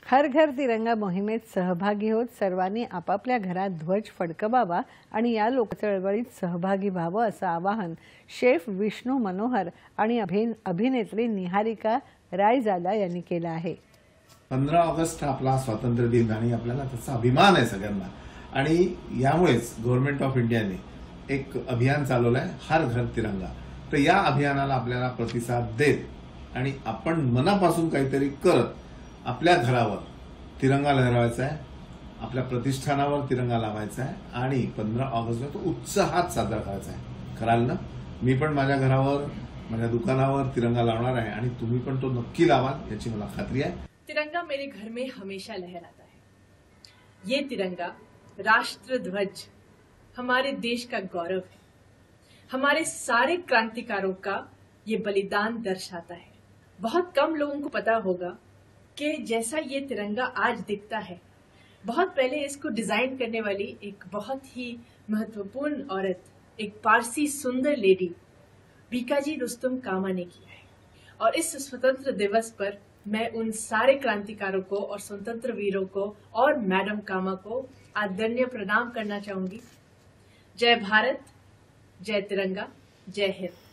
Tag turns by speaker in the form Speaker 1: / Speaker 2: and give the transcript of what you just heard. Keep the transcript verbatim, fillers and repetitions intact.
Speaker 1: हर घर तिरंगा मोहिमेत सहभागी होत सर्वांनी आपापल्या घरात ध्वज फडकवावा आणि या लोकचळवळीत सहभागी व्हावं असं आवाहन शेफ विष्णू मनोहर आणि अभिनेत्री निहारिका रायजादा यांनी केलं आहे।
Speaker 2: पंधरा ऑगस्ट आपला स्वातंत्र्य दिन आणि आपल्याला त्याचा अभिमान आहे सगळ्यांना आणि यामुळेच गव्हर्नमेंट ऑफ इंडियाने एक अभियान चालवलं आहे हर घर तिरंगा। तर या अभियानाला आपल्याला प्रतिसाद देत आणि आपण मनापासून काहीतरी करत आपल्या घरावर तिरंगा लहरावायचा आहे, आपल्या प्रतिष्ठानावर तिरंगा लावायचा आहे आणि पंधरा ऑगस्टला तो उत्साहात साजरा करायचा आहे। कराल ना? मी पण माझ्या घरावर माझ्या दुकानावर तिरंगा लावणार आहे आणि तुम्ही पण तो नक्की लावाल याची मला खात्री आहे।
Speaker 3: तिरंगा मेरे घर में हमेशा लहराता है। ये तिरंगा राष्ट्र ध्वज हमारे देश का गौरव है। हमारे सारे क्रांतिकारों का ये बलिदान दर्शाता है। बहुत कम लोगों को पता होगा कि जैसा ये तिरंगा आज दिखता है, बहुत पहले इसको डिजाइन करने वाली एक बहुत ही महत्वपूर्ण औरत, एक पारसी सुंदर लेडी बीकाजी रुस्तुम कामा ने किया है। और इस स्वतंत्र दिवस पर मैं उन सारे क्रांतिकारों को और स्वतंत्र वीरों को और मैडम कामा को आदरणीय प्रणाम करना चाहूंगी। जय भारत, जय तिरंगा, जय हिंद।